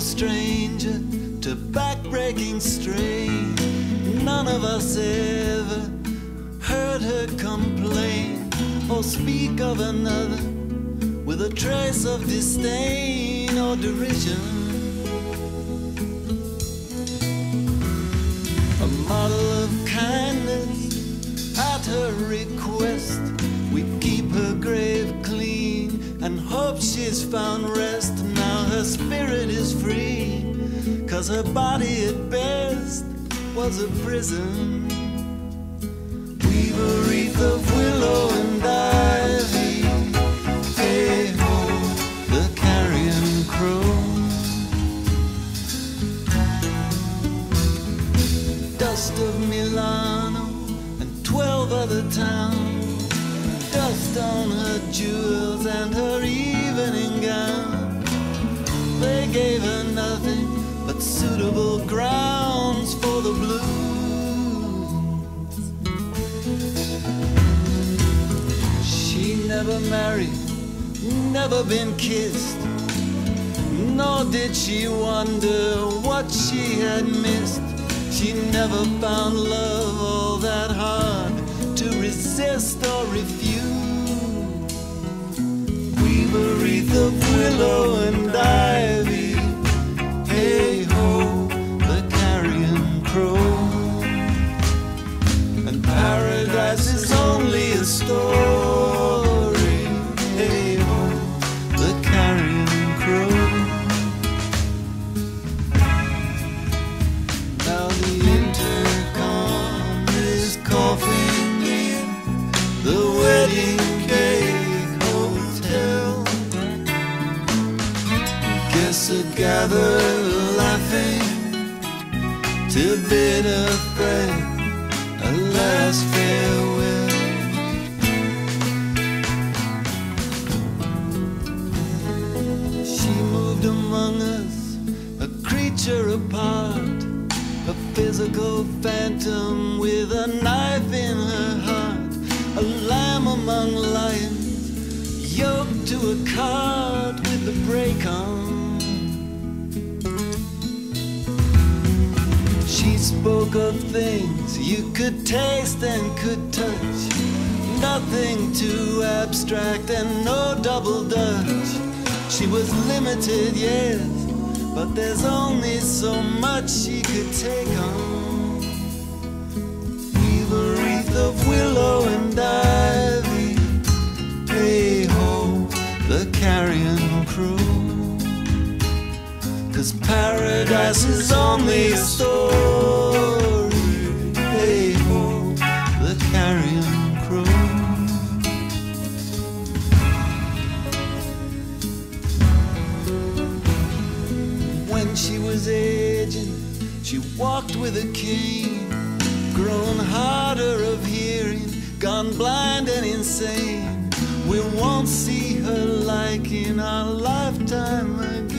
stranger to back-breaking strain. None of us ever heard her complain or speak of another with a trace of disdain or derision. A model of kindness at her request. We keep her grave clean and hope she's found rest. Now her spirit is free, 'cause her body at best was a prison. Weave a wreath of willow and ivy, hey ho, the carrion crow. Dust of Milano and 12 other towns, dust on her jewels and her evening gown. They gave her nothing but suitable grounds for the blues. She never married, never been kissed, nor did she wonder what she had missed. She never found love all that hard to resist or refuse. Weave a wreath of willow and ivy, hey ho, the carrion crow. And paradise is only a story, hey ho, the carrion crow. Now the intercom is coughing in the wedding cake hotel. Guests are gathered laughing to bid a friend a last farewell. She moved among us, a creature apart, a physical phantom with a knife in her heart, a lamb among lions, yoked to a cart with the brake on. She spoke of things you could taste and could touch, nothing too abstract and no double dutch. She was limited, yes, but there's only so much she could take on. Weave a wreath of willow and ivy, hey ho, the carrion crow. 'Cause paradise is only a story, hey ho, the carrion crow. When she was aging, she walked with a cane, grown harder of hearing, gone blind and insane. We won't see her like in our lifetime again.